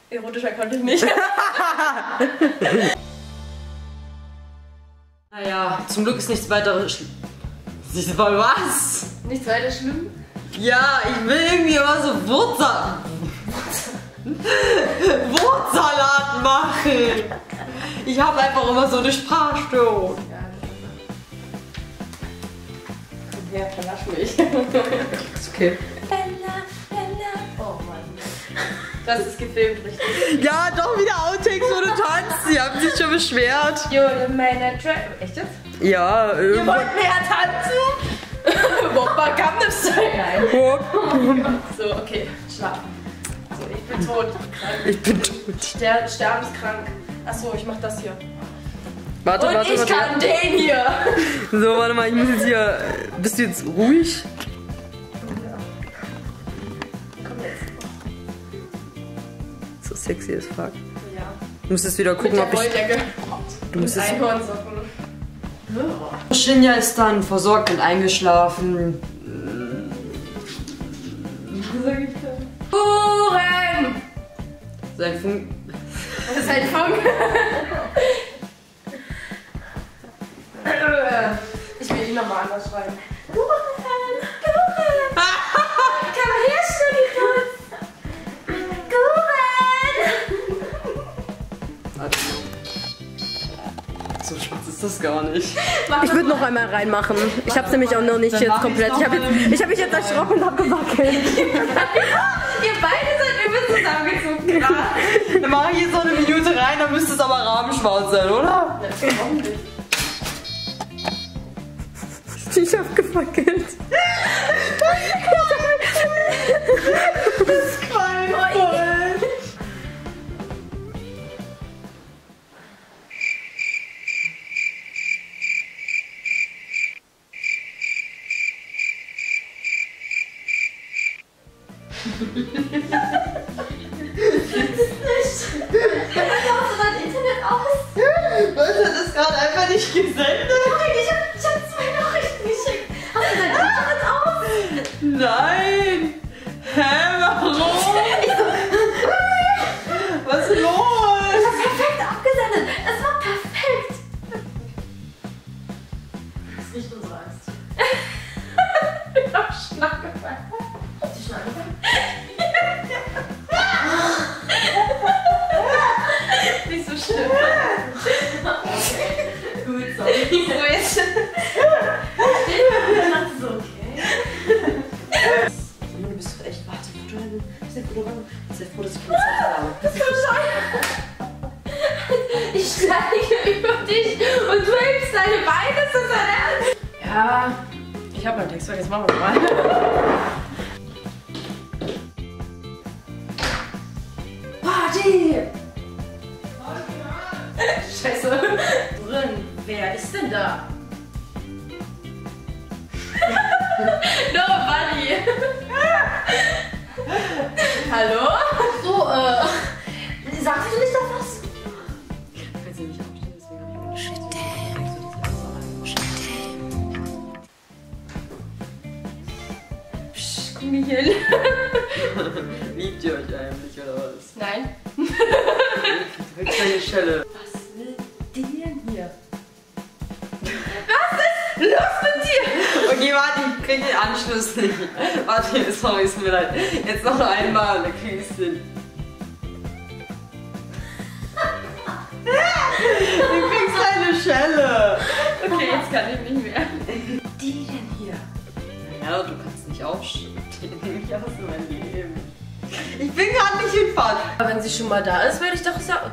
Erotischer konnte ich nicht. Naja, zum Glück ist nichts weiter schlimm. Was? Nichts weiter schlimm? Ja, ich will irgendwie immer so Wurstsalat machen. Ich habe einfach immer so eine Sprachstörung. Ja, verlasch mich. Ist okay. Oh Mann. Das ist gefilmt, richtig? Ja, doch wieder Outtakes, wo du tanzt. Sie haben sich schon beschwert. You're the Track. Echt jetzt? Ja, Ihr wollt mehr tanzen? Woppa Gangnam Style. Nein. So, okay, schlafen. So, ich bin tot. Ich bin tot. Sterbenskrank. Achso, ich mach das hier. Warte, Und warte, ich warte. kann den hier. So, warte mal, ich muss jetzt hier. Bist du jetzt ruhig? Komm jetzt. So sexy as fuck. Ja. Du musst jetzt wieder gucken, ob ich. Du musst und es. Einhornsocken. Shinja ist dann versorgt und eingeschlafen. Was sag ich da? Kuchen! Sein Funk. Das ist ein Funk. Ich will ihn nochmal anders schreiben. Kuchen! Kuchen! Komm her, Schnurri-Kurz! Kuchen! So schwarz ist das gar nicht. Ich würde noch einmal reinmachen. Ich habe es nämlich auch noch nicht jetzt komplett. Ich habe mich jetzt erschrocken und habe gewackelt. Ihr beide seid übel zusammengezogen. Dann mache ich jetzt noch eine Minute rein, dann müsste es aber rabenschwarz sein, oder? Warum nicht? Ich habe gewackelt. Das qualmt voll. Was hat das gerade einfach nicht gesendet? Ich hab 2 Nachrichten geschickt. Hast du dein Internet aus? Nein! Hä, warum? Was ist los? Das ist perfekt abgesendet. Es war perfekt. Das ist nicht unsere Angst. Ich hab Schnack gefallen. Hast du Schnack gefallen? Nicht so schlimm. Gut, so. So jetzt. So, okay. Du bist echt, warte, sei froh, dass ich keine Zeit habe. Das kann sein. Ich steige über dich und du hebst deine Beine zu deinem Ernst. Ja, ich habe meinen Text vergessen. Machen wir mal. Party! Scheiße. Drin. Wer ist denn da? Nobody. Hallo? So, sagst du nicht noch was? Ich kann sie nicht aufstehen, deswegen habe ich mir Psst, komm hier hin. Liebt ihr euch eigentlich, oder was? Nein. Wirklich eine Schelle. Was will die denn hier? Was ist los mit dir? Okay, warte, ich krieg den Anschluss nicht. Warte, sorry, ist mir leid. Jetzt noch einmal, dann krieg ich's hin. Du kriegst eine Schelle. Okay, jetzt kann ich nicht mehr. Die denn hier? Ja, du kannst nicht aufstehen. Ich hasse mein Leben. Ich bin gerade nicht in Fahrt. Aber wenn sie schon mal da ist, werde ich doch das auch...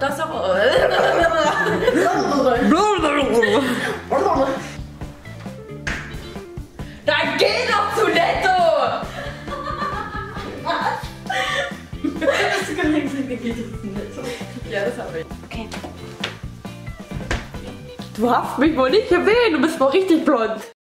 Dann geh doch zu Netto! Hast du gerade gesagt, geh doch zu Netto? Ja, das habe ich. Okay. Du hast mich wohl nicht erwähnt. Du bist wohl richtig blond.